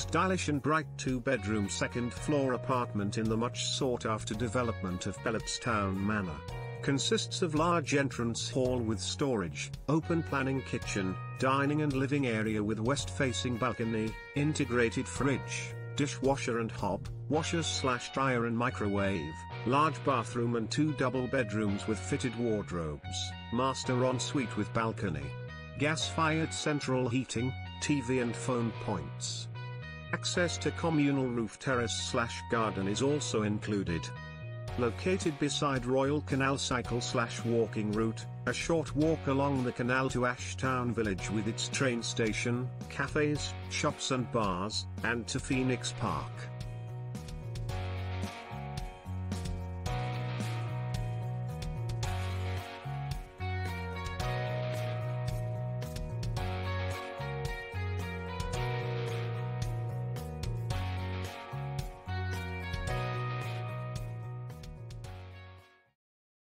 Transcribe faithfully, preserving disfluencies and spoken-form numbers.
Stylish and bright two-bedroom second-floor apartment in the much sought-after development of Pelletstown Manor. Consists of large entrance hall with storage, open planning kitchen, dining and living area with west-facing balcony, integrated fridge, dishwasher and hob, washer slash dryer and microwave, large bathroom and two double bedrooms with fitted wardrobes, master ensuite with balcony. Gas-fired central heating, T V and phone points. Access to communal roof terrace slash garden is also included. Located beside Royal Canal cycle slash walking route, a short walk along the canal to Ashtown Village with its train station, cafes, shops and bars, and to Phoenix Park.